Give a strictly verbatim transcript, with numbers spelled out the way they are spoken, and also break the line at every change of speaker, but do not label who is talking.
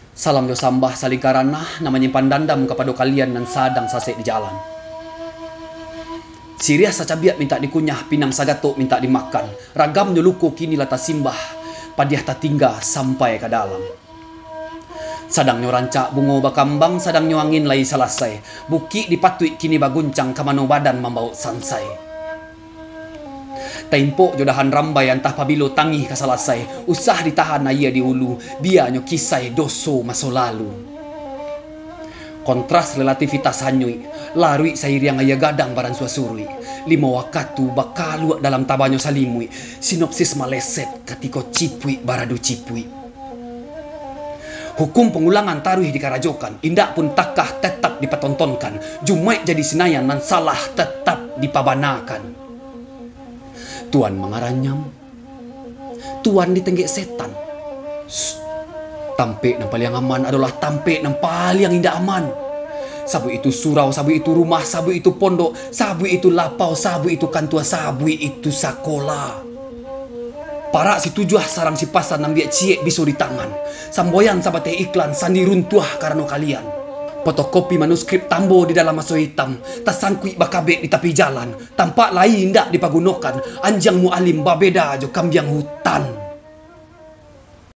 Salam do sambah saling karana namanya pandandam kepada kalian dan sadang sasek di jalan. Siriah sacabiat minta dikunyah, pinang sagato minta dimakan. Ragam nyuluko kini lata simbah, padiah tatingga sampai ke dalam. Sadang nyorancak bungo bakambang, sadang nyuangin lai salasai. Buki dipatui kini baguncang, kamano badan membau sansai. Tempo jodahan rambai antah pabilo tangi kasalasai. Usah ditahan ayah di ulu, dia nyo kisai doso maso lalu. Kontras relativitas hanyui, larui sairiang ayah gadang baran suasurui. Lima wakatu bakalu dalam tabanyo salimui. Sinopsis maleset katiko cipui baradu cipui. Hukum pengulangan taruh dikarajokan, indak pun takah tetap dipertontonkan. Jumai jadi senayan dan salah tetap dipabanakan. Tuan mengaranyam, Tuan ditenggek setan. Shh. Tampek yang paling aman adalah tampek yang paling indah aman. Sabu itu surau, sabu itu rumah, sabu itu pondok, sabu itu lapau, sabu itu kantua, sabu itu sakola. Para si tujuh sarang si pasan nambiak ciek bisu di tangan. Samboyan sabate iklan sandi runtuh karena kalian. Fotokopi manuskrip tambo di dalam maso hitam. Tasangkui bakabek di tepi jalan. Tampak lain ndak dipagunokan. Anjang mualim babeda jo kambiang hutan.